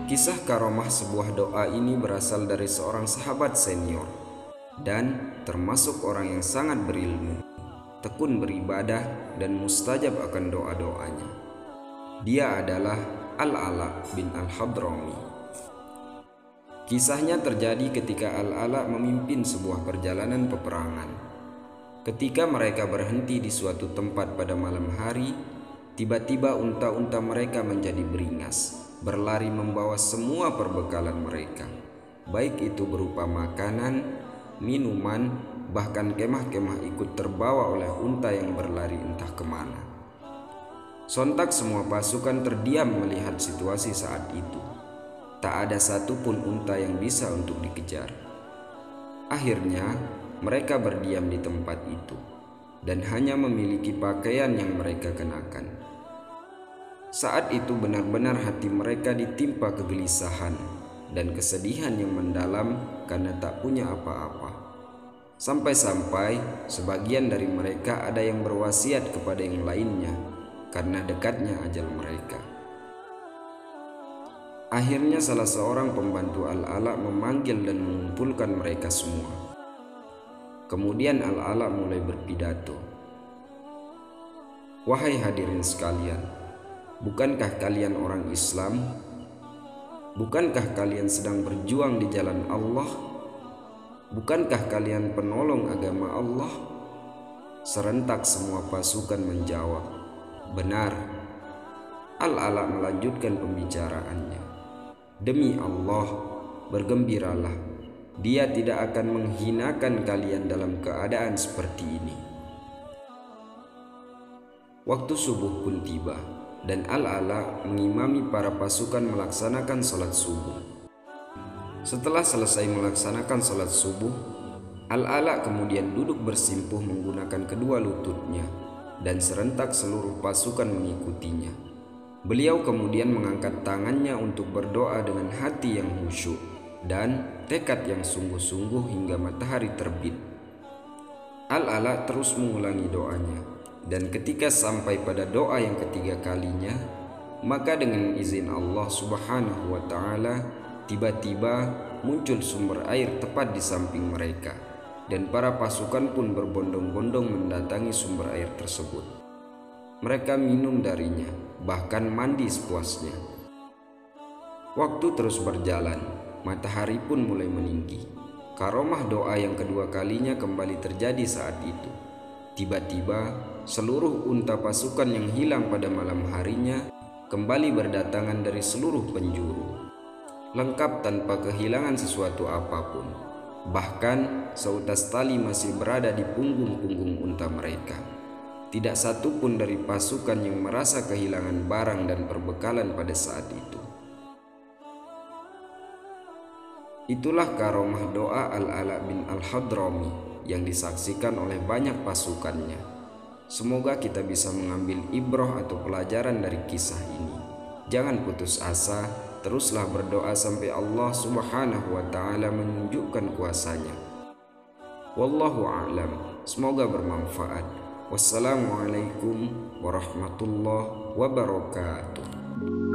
Kisah karomah sebuah doa ini berasal dari seorang sahabat senior dan termasuk orang yang sangat berilmu, tekun beribadah dan mustajab akan doa-doanya. Dia adalah Al-Ala bin Al-Hadrami. Kisahnya terjadi ketika Al-Ala memimpin sebuah perjalanan peperangan. Ketika mereka berhenti di suatu tempat pada malam hari, tiba-tiba unta-unta mereka menjadi beringas, berlari membawa semua perbekalan mereka, baik itu berupa makanan, minuman, bahkan kemah-kemah ikut terbawa oleh unta yang berlari entah kemana. Sontak semua pasukan terdiam melihat situasi saat itu. Tak ada satupun unta yang bisa untuk dikejar. Akhirnya mereka berdiam di tempat itu dan hanya memiliki pakaian yang mereka kenakan. Saat itu benar-benar hati mereka ditimpa kegelisahan dan kesedihan yang mendalam karena tak punya apa-apa. Sampai-sampai sebagian dari mereka ada yang berwasiat kepada yang lainnya karena dekatnya ajal mereka. Akhirnya salah seorang pembantu Al-Ala memanggil dan mengumpulkan mereka semua. Kemudian Al-Ala mulai berpidato. "Wahai hadirin sekalian, bukankah kalian orang Islam? Bukankah kalian sedang berjuang di jalan Allah? Bukankah kalian penolong agama Allah?" Serentak semua pasukan menjawab, "Benar." Al-Ala melanjutkan pembicaraannya. "Demi Allah, bergembiralah. Dia tidak akan menghinakan kalian dalam keadaan seperti ini." Waktu subuh pun tiba dan Al-Ala mengimami para pasukan melaksanakan salat subuh. Setelah selesai melaksanakan salat subuh, Al-Ala kemudian duduk bersimpuh menggunakan kedua lututnya dan serentak seluruh pasukan mengikutinya. Beliau kemudian mengangkat tangannya untuk berdoa dengan hati yang khusyuk dan tekad yang sungguh-sungguh hingga matahari terbit. Al-Ala terus mengulangi doanya, dan ketika sampai pada doa yang ketiga kalinya, maka dengan izin Allah Subhanahu wa Ta'ala, tiba-tiba muncul sumber air tepat di samping mereka, dan para pasukan pun berbondong-bondong mendatangi sumber air tersebut. Mereka minum darinya, bahkan mandi sepuasnya. Waktu terus berjalan, matahari pun mulai meninggi. Karomah doa yang kedua kalinya kembali terjadi saat itu. Tiba-tiba, seluruh unta pasukan yang hilang pada malam harinya kembali berdatangan dari seluruh penjuru, lengkap tanpa kehilangan sesuatu apapun. Bahkan seutas tali masih berada di punggung-punggung unta mereka. Tidak satu pun dari pasukan yang merasa kehilangan barang dan perbekalan pada saat itu. Itulah karomah doa Al-Ala bin Al-Hadrami yang disaksikan oleh banyak pasukannya. Semoga kita bisa mengambil ibrah atau pelajaran dari kisah ini. Jangan putus asa, teruslah berdoa sampai Allah Subhanahu wa Ta'ala menunjukkan kuasanya. Wallahu a'lam. Semoga bermanfaat. Wassalamualaikum warahmatullahi wabarakatuh.